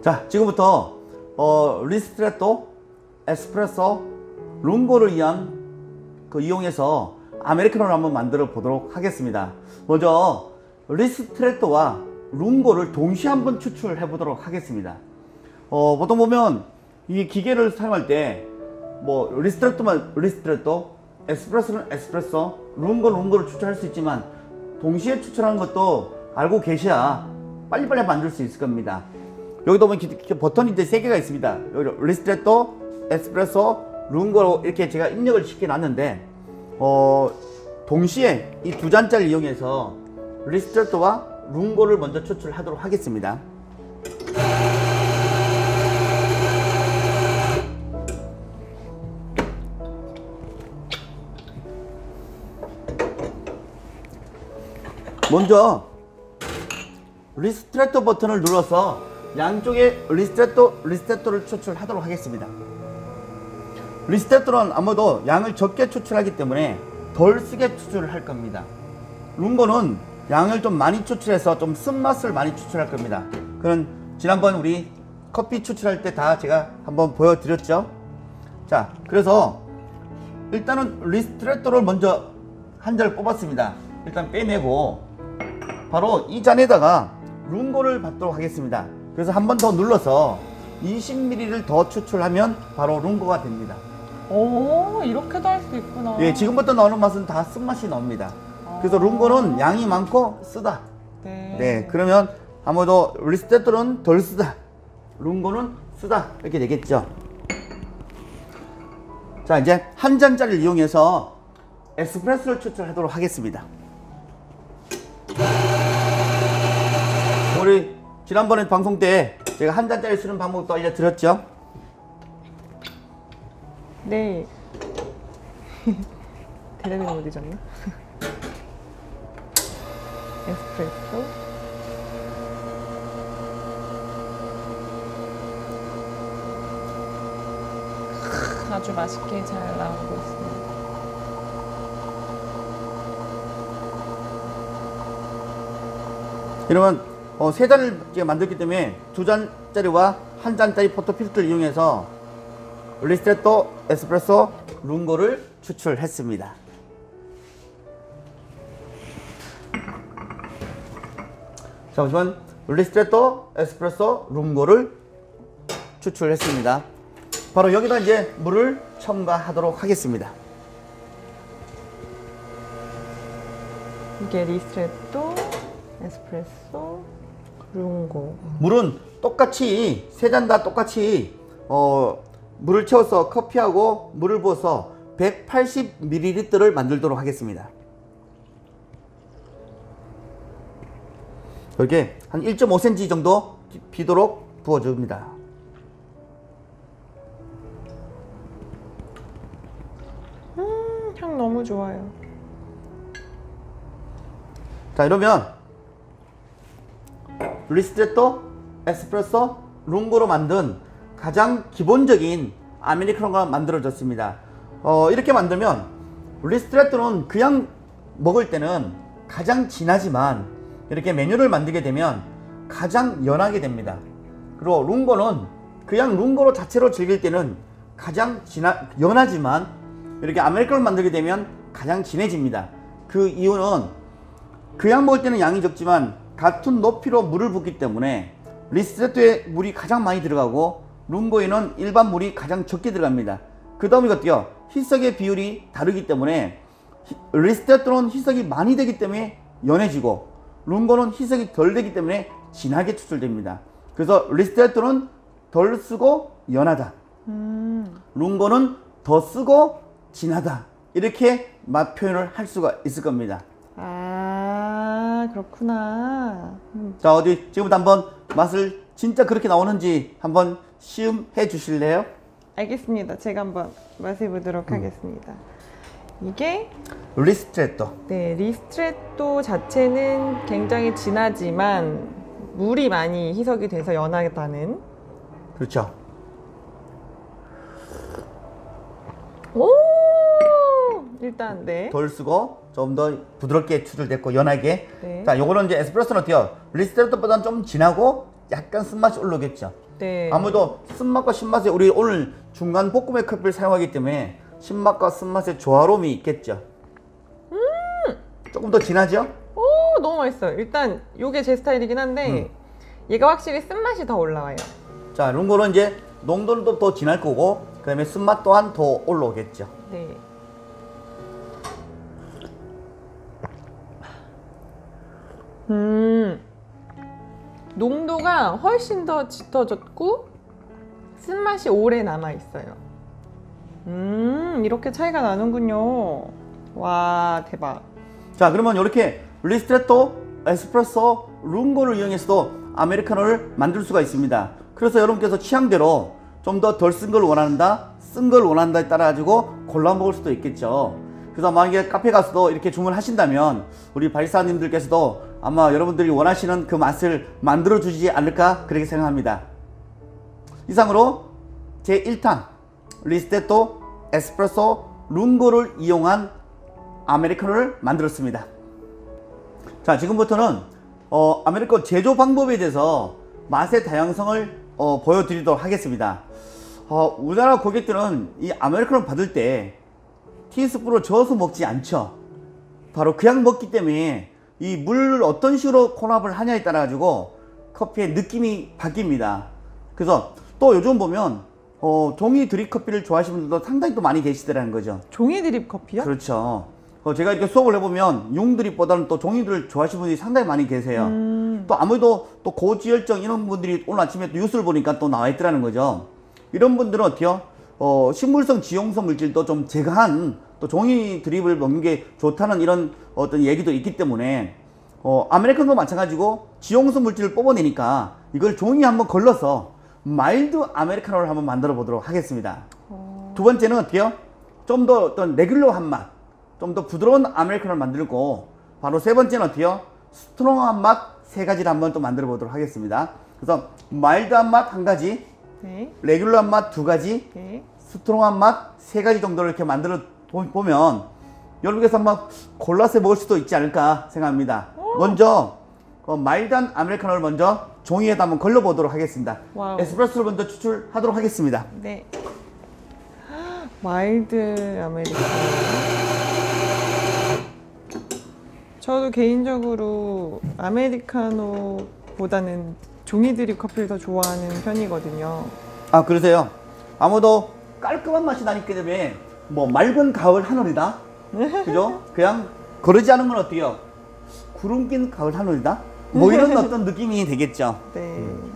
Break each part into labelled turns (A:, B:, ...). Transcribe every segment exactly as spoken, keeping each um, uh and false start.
A: 자, 지금부터 어, 리스트레토, 에스프레소, 룽고를 위한 그 이용해서 아메리카노를 한번 만들어 보도록 하겠습니다. 먼저 리스트레토와 룽고를 동시에 한번 추출해 보도록 하겠습니다. 어, 보통 보면 이 기계를 사용할 때 뭐 리스트레토만 리스트레토, 에스프레소는 에스프레소, 룽고 룽고를 추출할 수 있지만 동시에 추출하는 것도 알고 계셔야 빨리빨리 만들 수 있을 겁니다. 여기도 보면 버튼이 이제 세 개가 있습니다. 여기 리스트레토, 에스프레소, 룽고로 이렇게 제가 입력을 시켜 놨는데 어, 동시에 이 두 잔짜리 이용해서 리스트레토와 룽고를 먼저 추출하도록 하겠습니다. 먼저 리스트레토 버튼을 눌러서 양쪽에 리스트레토, 리스트레토를 추출하도록 하겠습니다. 리스트레토는 아무래도 양을 적게 추출하기 때문에 덜 쓰게 추출을 할 겁니다. 룽고는 양을 좀 많이 추출해서 좀 쓴맛을 많이 추출할 겁니다. 그건 지난번 우리 커피 추출할 때 다 제가 한번 보여드렸죠. 자, 그래서 일단은 리스트레토를 먼저 한 잔을 뽑았습니다. 일단 빼내고 바로 이 잔에다가 룽고를 받도록 하겠습니다. 그래서 한 번 더 눌러서 이십 밀리리터를 더 추출하면 바로 룽고가 됩니다.
B: 오, 이렇게도 할 수 있구나.
A: 예, 지금부터 나오는 맛은 다 쓴맛이 나옵니다. 아. 그래서 룽고는 양이 많고 쓰다.
B: 네.
A: 네, 그러면 아무래도 리스트레토는 덜 쓰다, 룽고는 쓰다 이렇게 되겠죠. 자, 이제 한 잔짜리를 이용해서 에스프레소를 추출하도록 하겠습니다. 우리 지난번에 방송 때 제가 한 잔짜리 쓰는 방법도 알려드렸죠?
B: 네. 대답이 어디 졌나? 에스프레소. 아주 맛있게 잘 나오고 있습니다.
A: 이러면 어, 세 잔을 제가 만들기 때문에 두 잔짜리와 한 잔짜리 포토필터를 이용해서 리스트레토, 에스프레소, 룽고를 추출했습니다. 자, 보시면 리스트레토, 에스프레소, 룽고를 추출했습니다. 바로 여기다 이제 물을 첨가하도록 하겠습니다.
B: 이게 리스트레토, 에스프레소, 룽고.
A: 물은 똑같이 세 잔 다 똑같이 어, 물을 채워서 커피하고 물을 부어서 백팔십 밀리리터를 만들도록 하겠습니다. 이렇게 한 일 점 오 센티미터 정도 비도록 부어줍니다.
B: 음, 향 너무 좋아요.
A: 자, 이러면 리스트레토, 에스프레소, 룽고로 만든 가장 기본적인 아메리카노가 만들어졌습니다. 어, 이렇게 만들면 리스트레토는 그냥 먹을 때는 가장 진하지만 이렇게 메뉴를 만들게 되면 가장 연하게 됩니다. 그리고 룽고는 그냥 룽고로 자체로 즐길 때는 가장 진하, 연하지만 이렇게 아메리카노를 만들게 되면 가장 진해집니다. 그 이유는 그냥 먹을 때는 양이 적지만 같은 높이로 물을 붓기 때문에 리스트레토에 물이 가장 많이 들어가고 룽고에는 일반 물이 가장 적게 들어갑니다. 그 다음에 어때요? 희석의 비율이 다르기 때문에 리스트레토는 희석이 많이 되기 때문에 연해지고 룽고는 희석이 덜 되기 때문에 진하게 추출됩니다. 그래서 리스트레토는 덜 쓰고 연하다,
B: 음.
A: 룽고는 더 쓰고 진하다, 이렇게 맛 표현을 할 수가 있을 겁니다.
B: 아, 그렇구나. 음.
A: 자, 어디 지금부터 한번 맛을 진짜 그렇게 나오는지 한번 시음해 주실래요?
B: 알겠습니다. 제가 한번 맛을 보도록 음. 하겠습니다. 이게
A: 리스트레토.
B: 네, 리스트레토 자체는 굉장히 진하지만 물이 많이 희석이 돼서 연하다는.
A: 그렇죠.
B: 오! 일단 네.
A: 덜 쓰고 좀 더 부드럽게 추출됐고 연하게.
B: 네.
A: 자, 요거는 이제 에스프레소는 어때요? 리스트레토보다는 좀 진하고 약간 쓴맛이 올라오겠죠.
B: 네.
A: 아무래도 쓴맛과 신맛에 우리 오늘 중간 볶음의 커피를 사용하기 때문에 신맛과 쓴맛의 조화로움이 있겠죠.
B: 음!
A: 조금 더 진하죠?
B: 오, 너무 맛있어요. 일단 이게 제 스타일이긴 한데 얘가 확실히 쓴맛이 더 올라와요.
A: 자, 룽고는 이제 농도는 더 진할 거고 그 다음에 쓴맛 또한 더 올라오겠죠.
B: 네. 음, 농도가 훨씬 더 짙어졌고 쓴맛이 오래 남아있어요. 음, 이렇게 차이가 나는군요. 와, 대박.
A: 자, 그러면 이렇게 리스트레토, 에스프레소, 룽고를 이용해서도 아메리카노를 만들 수가 있습니다. 그래서 여러분께서 취향대로 좀 더 덜 쓴 걸 원한다, 쓴 걸 원한다에 따라 가지고 골라 먹을 수도 있겠죠. 그래서 만약에 카페 가서도 이렇게 주문하신다면 우리 바리스타님들께서도 아마 여러분들이 원하시는 그 맛을 만들어 주지 않을까 그렇게 생각합니다. 이상으로 제일 탄 리스테토, 에스프레소, 룽고를 이용한 아메리카노를 만들었습니다. 자, 지금부터는 어, 아메리카노 제조 방법에 대해서 맛의 다양성을 어, 보여드리도록 하겠습니다. 어, 우리나라 고객들은 이 아메리카노 받을 때 티스푼으로 저어서 먹지 않죠. 바로 그냥 먹기 때문에 이 물을 어떤 식으로 혼합을 하냐에 따라 가지고 커피의 느낌이 바뀝니다. 그래서 또 요즘 보면 어, 종이 드립 커피를 좋아하시는 분들도 상당히 또 많이 계시더라는 거죠.
B: 종이 드립 커피요?
A: 그렇죠. 어, 제가 이렇게 수업을 해보면 융 드립보다는 또 종이 드립을 좋아하시는 분들이 상당히 많이 계세요.
B: 음.
A: 또 아무래도 또 고지혈증 이런 분들이 오늘 아침에 또 뉴스를 보니까 또 나와 있더라는 거죠. 이런 분들은 어때요? 어, 식물성 지용성 물질도 좀 제거한 또 종이 드립을 먹는 게 좋다는 이런 어떤 얘기도 있기 때문에 어, 아메리카노도 마찬가지고 지용성 물질을 뽑아내니까 이걸 종이에 한번 걸러서 마일드 아메리카노를 한번 만들어 보도록 하겠습니다.
B: 어...
A: 두 번째는 어때요? 좀 더 어떤 레귤러한 맛, 좀 더 부드러운 아메리카노를 만들고 바로 세 번째는 어때요? 스트롱한 맛 세 가지를 한번 또 만들어 보도록 하겠습니다. 그래서 마일드한 맛 한 가지,
B: 네.
A: 레귤러한 맛 두 가지,
B: 네.
A: 스트롱한 맛 세 가지 정도를 이렇게 만들어 보면 여러분께서 한번 골라서 먹을 수도 있지 않을까 생각합니다. 오. 먼저 어, 마일드한 아메리카노를 먼저 종이에다 한번 걸러 보도록 하겠습니다.
B: 와우.
A: 에스프레소를 먼저 추출하도록 하겠습니다.
B: 네. 마일드 아메리카노. 저도 개인적으로 아메리카노보다는 종이 드립 커피를 더 좋아하는 편이거든요.
A: 아, 그러세요? 아무도 깔끔한 맛이 나기 때문에 뭐 맑은 가을 하늘이다, 그죠? 그냥 거르지 않은 건 어때요? 구름 낀 가을 하늘이다, 뭐 이런 어떤 느낌이 되겠죠.
B: 네.
A: 음.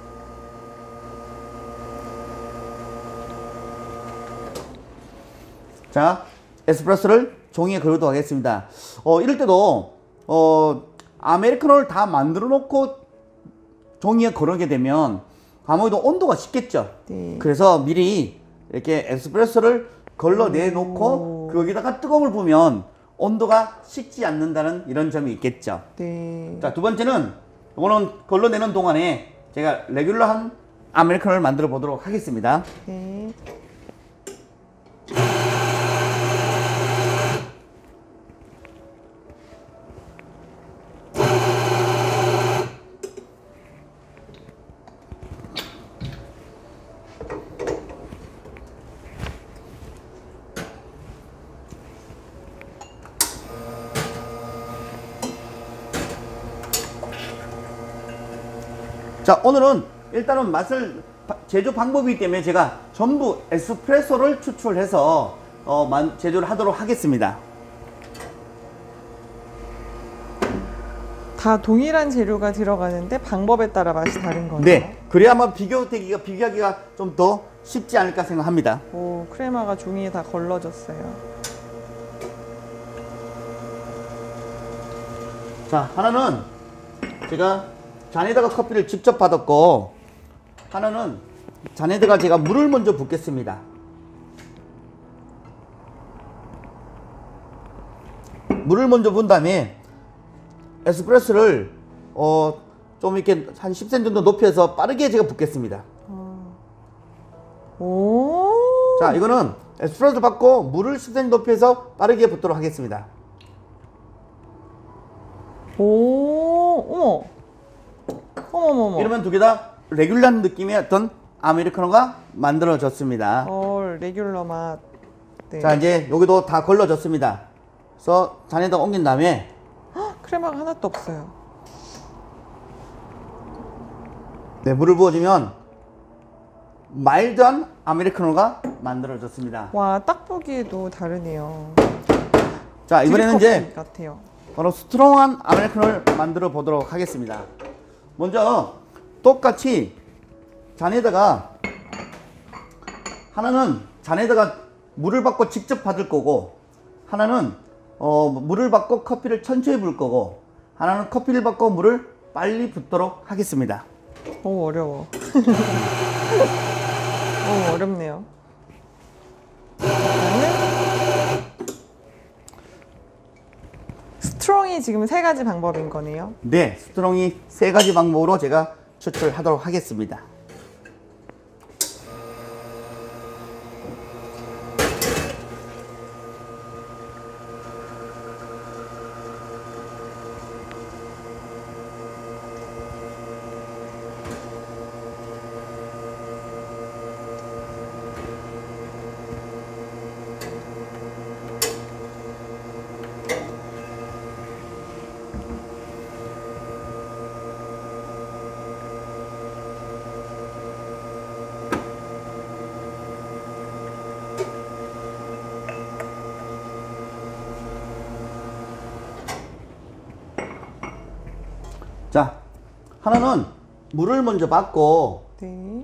A: 자, 에스프레소를 종이에 걸도록 하겠습니다. 어, 이럴 때도 어, 아메리카노를 다 만들어 놓고 종이에 걸게 되면 아무래도 온도가 식겠죠.
B: 네.
A: 그래서 미리 이렇게 에스프레소를 걸러내 놓고 거기다가 뜨거움을 부으면 온도가 식지 않는다는 이런 점이 있겠죠.
B: 네.
A: 자, 두 번째는 이거는 걸러내는 동안에 제가 레귤러한 아메리카노를 만들어 보도록 하겠습니다.
B: 네.
A: 자, 오늘은 일단은 맛을 제조 방법이기 때문에 제가 전부 에스프레소를 추출해서 어, 만, 제조를 하도록 하겠습니다.
B: 다 동일한 재료가 들어가는데 방법에 따라 맛이 다른 거네요.
A: 네, 그래야만 비교되기가 비교하기가 좀 더 쉽지 않을까 생각합니다.
B: 오, 크레마가 종이에 다 걸러졌어요.
A: 자, 하나는 제가 잔에다가 커피를 직접 받았고, 하나는 잔에다가 제가 물을 먼저 붓겠습니다. 물을 먼저 부은 다음에 에스프레소를 어, 좀 이렇게 한 십 센티미터 정도 높여서 빠르게 제가 붓겠습니다.
B: 어. 오.
A: 자, 이거는 에스프레소 받고 물을 십 센티미터 높여서 빠르게 붓도록 하겠습니다.
B: 오, 어머. 어머머머.
A: 이러면 두 개 다 레귤러한 느낌의 어떤 아메리카노가 만들어졌습니다.
B: 어, 레귤러 맛. 네.
A: 자, 이제 여기도 다 걸러졌습니다. 그래서 잔에다 옮긴 다음에
B: 헉, 크레마가 하나도 없어요.
A: 네, 물을 부어주면 마일드한 아메리카노가 만들어졌습니다.
B: 와, 딱 보기에도 다르네요.
A: 자, 이번에는 이제
B: 같아요.
A: 바로 스트롱한 아메리카노를 만들어 보도록 하겠습니다. 먼저 똑같이 잔에다가 하나는 잔에다가 물을 받고 직접 받을 거고, 하나는 어, 물을 받고 커피를 천천히 부을 거고, 하나는 커피를 받고 물을 빨리 붓도록 하겠습니다.
B: 오, 어려워. 오, 어렵네요. 일단은 스트롱이 지금 세 가지 방법인 거네요.
A: 네, 스트롱이 세 가지 방법으로 제가 추출하도록 하겠습니다. 자, 하나는 물을 먼저 받고
B: 네.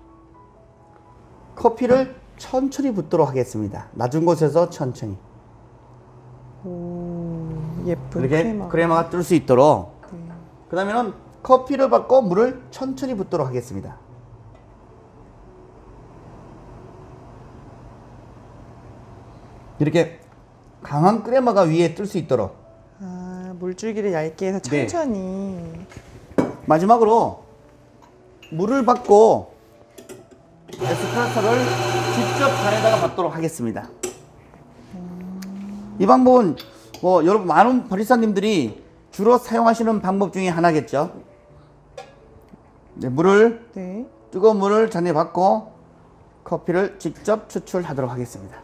A: 커피를 천천히 붓도록 하겠습니다. 낮은 곳에서 천천히.
B: 오, 예쁜
A: 이렇게
B: 크레마.
A: 크레마가 뜰 수 있도록.
B: 네.
A: 그 다음에는 커피를 받고 물을 천천히 붓도록 하겠습니다. 이렇게 강한 크레마가 위에 뜰 수 있도록.
B: 아, 물줄기를 얇게 해서
A: 네.
B: 천천히.
A: 마지막으로 물을 받고 에스프레소를 직접 잔에다가 받도록 하겠습니다. 이 방법은 뭐 여러분 많은 바리스타님들이 주로 사용하시는 방법 중에 하나겠죠. 네, 물을
B: 네.
A: 뜨거운 물을 잔에 받고 커피를 직접 추출하도록 하겠습니다.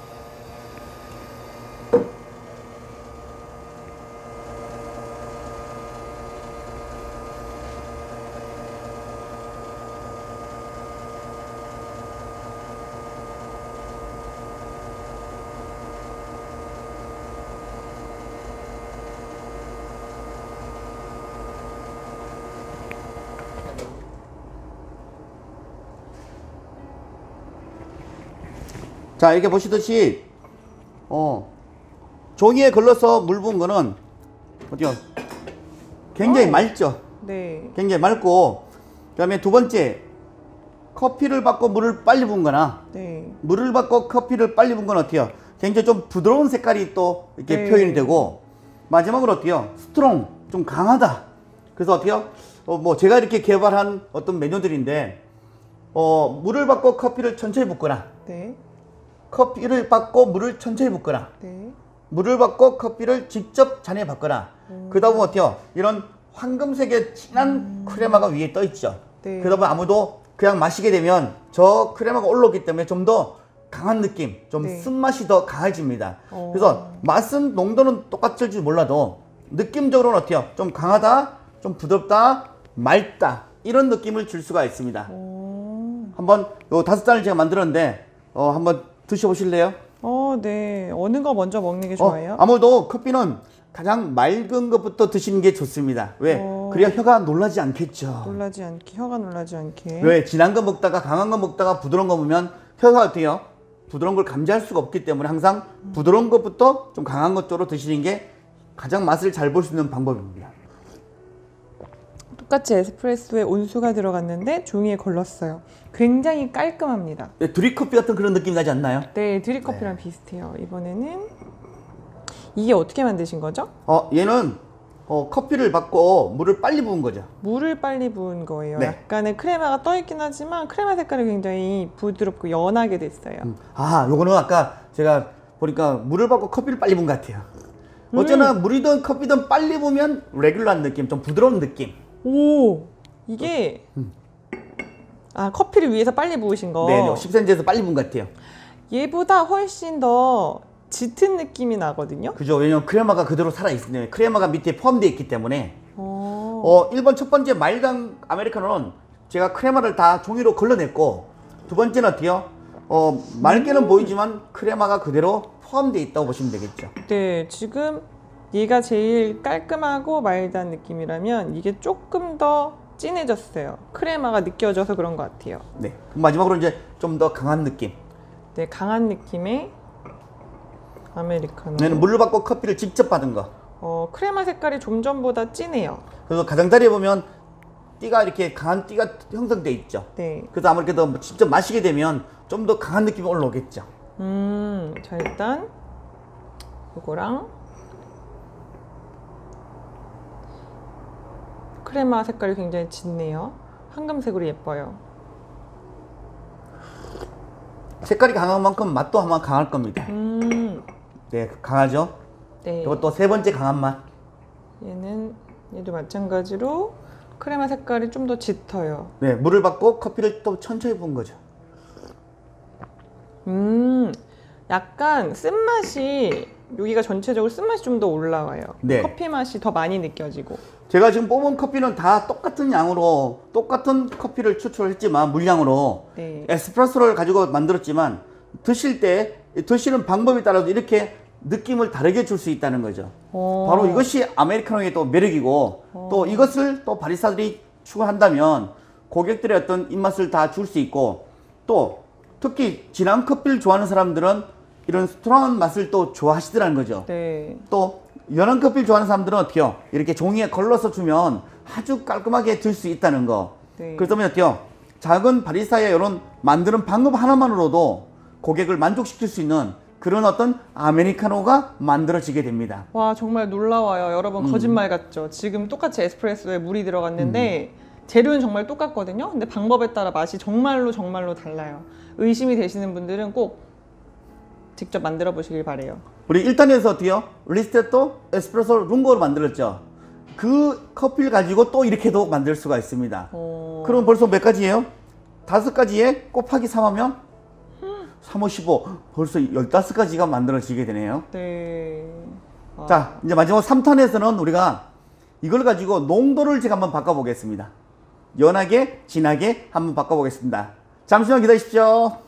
A: 자, 이렇게 보시듯이 어, 종이에 걸러서 물 부은 거는 어때요? 굉장히
B: 어.
A: 맑죠?
B: 네.
A: 굉장히 맑고, 그 다음에 두 번째, 커피를 받고 물을 빨리 부은 거나
B: 네.
A: 물을 받고 커피를 빨리 부은 건 어때요? 굉장히 좀 부드러운 색깔이 또 이렇게
B: 네.
A: 표현이 되고, 마지막으로 어때요? 스트롱, 좀 강하다. 그래서 어때요? 어, 뭐 제가 이렇게 개발한 어떤 메뉴들인데, 어, 물을 받고 커피를 천천히 붓거나,
B: 네.
A: 커피를 받고 물을 천천히 붓거나,
B: 네.
A: 물을 받고 커피를 직접 잔에 받거나,
B: 음.
A: 그러다 보면 어때요? 이런 황금색의 진한
B: 음.
A: 크레마가 위에 떠 있죠.
B: 네.
A: 그러다 보면 아무도 그냥 마시게 되면 저 크레마가 올라오기 때문에 좀 더 강한 느낌, 좀
B: 네.
A: 쓴맛이 더 강해집니다.
B: 어.
A: 그래서 맛은 농도는 똑같을지 몰라도 느낌적으로는 어때요? 좀 강하다, 좀 부드럽다, 맑다, 이런 느낌을 줄 수가 있습니다.
B: 오.
A: 한번 요 다섯 잔을 제가 만들었는데 어, 한번 드셔보실래요?
B: 어, 네. 어느 거 먼저 먹는 게
A: 어,
B: 좋아요?
A: 아무래도 커피는 가장 맑은 것부터 드시는 게 좋습니다. 왜?
B: 어.
A: 그래야 혀가 놀라지 않겠죠.
B: 놀라지 않게, 혀가 놀라지 않게.
A: 왜? 진한 거 먹다가 강한 거 먹다가 부드러운 거 먹으면 혀가 어때요? 부드러운 걸 감지할 수가 없기 때문에 항상 부드러운 것부터 좀 강한 것 쪽으로 드시는 게 가장 맛을 잘 볼 수 있는 방법입니다.
B: 똑같이 에스프레소에 온수가 들어갔는데 종이에 걸렀어요. 굉장히 깔끔합니다.
A: 네, 드립커피 같은 그런 느낌 나지 않나요?
B: 네, 드립커피랑 비슷해요. 이번에는 이게 어떻게 만드신 거죠?
A: 어, 얘는 어, 커피를 받고 물을 빨리 부은 거죠.
B: 물을 빨리 부은 거예요.
A: 네.
B: 약간의 크레마가 떠있긴 하지만 크레마 색깔이 굉장히 부드럽고 연하게 됐어요.
A: 음. 아, 요거는 아까 제가 보니까 물을 받고 커피를 빨리 부은 것 같아요. 어쩌나
B: 음.
A: 물이든 커피든 빨리 부으면 레귤러한 느낌, 좀 부드러운 느낌.
B: 오, 이게 아 커피를 위에서 빨리 부으신 거.
A: 네, 십 센티미터에서 빨리 분 것 같아요.
B: 얘보다 훨씬 더 짙은 느낌이 나거든요.
A: 그죠? 왜냐면 크레마가 그대로 살아있으니 크레마가 밑에 포함되어 있기 때문에
B: 어,
A: 어, 일 번 첫 번째 마일드 아메리카노는 제가 크레마를 다 종이로 걸러냈고 두 번째는 어때요? 어, 맑게는
B: 음.
A: 보이지만 크레마가 그대로 포함되어 있다고 보시면 되겠죠.
B: 네, 지금 얘가 제일 깔끔하고 마일드한 느낌이라면 이게 조금 더 진해졌어요. 크레마가 느껴져서 그런 것 같아요.
A: 네. 마지막으로 이제 좀 더 강한 느낌.
B: 네, 강한 느낌의 아메리카노.
A: 얘는 물을 받고 커피를 직접 받은 거.
B: 어, 크레마 색깔이 좀 전보다 진해요.
A: 그래서 가장자리에 보면 띠가 이렇게 강한 띠가 형성돼 있죠.
B: 네.
A: 그래서 아무래도 직접 마시게 되면 좀 더 강한 느낌이 올라오겠죠.
B: 음, 자 일단 이거랑 크레마 색깔이 굉장히 짙네요. 황금색으로 예뻐요.
A: 색깔이 강한 만큼 맛도 아마 강할 겁니다.
B: 음,
A: 네, 강하죠.
B: 네.
A: 이것도 세 번째 강한 맛.
B: 얘는 얘도 마찬가지로 크레마 색깔이 좀 더 짙어요.
A: 네, 물을 받고 커피를 또 천천히 부은 거죠.
B: 음, 약간 쓴맛이 여기가 전체적으로 쓴맛이 좀 더 올라와요.
A: 네.
B: 커피 맛이 더 많이 느껴지고.
A: 제가 지금 뽑은 커피는 다 똑같은 양으로 똑같은 커피를 추출했지만 물량으로
B: 네.
A: 에스프레소를 가지고 만들었지만 드실 때 드시는 방법에 따라서 이렇게 느낌을 다르게 줄 수 있다는 거죠.
B: 어.
A: 바로 이것이 아메리카노의 또 매력이고
B: 어.
A: 또 이것을 또 바리스타들이 추구한다면 고객들의 어떤 입맛을 다 줄 수 있고 또 특히 진한 커피를 좋아하는 사람들은 이런 스트롱한 맛을 또 좋아하시더라는 거죠.
B: 네.
A: 또 연한 커피를 좋아하는 사람들은 어때요? 이렇게 종이에 걸러서 주면 아주 깔끔하게 들 수 있다는 거.
B: 네.
A: 그렇다면 어때요? 작은 바리스타의 이런 만드는 방법 하나만으로도 고객을 만족시킬 수 있는 그런 어떤 아메리카노가 만들어지게 됩니다.
B: 와 정말 놀라워요. 여러분
A: 음.
B: 거짓말 같죠? 지금 똑같이 에스프레소에 물이 들어갔는데 재료는 정말 똑같거든요. 근데 방법에 따라 맛이 정말로 정말로 달라요. 의심이 되시는 분들은 꼭 직접 만들어 보시길 바래요.
A: 우리 일 단에서 어때요? 리스테토 에스프레소 룽고를 만들었죠. 그 커피를 가지고 또 이렇게도 만들 수가 있습니다.
B: 어...
A: 그럼 벌써 몇 가지예요? 다섯 가지에 곱하기 삼 하면 삼, 오, 십오 벌써 열다섯 가지가 만들어지게 되네요.
B: 네. 아.
A: 자, 이제 마지막 삼 탄에서는 우리가 이걸 가지고 농도를 제가 한번 바꿔보겠습니다. 연하게, 진하게 한번 바꿔보겠습니다. 잠시만 기다리십시오.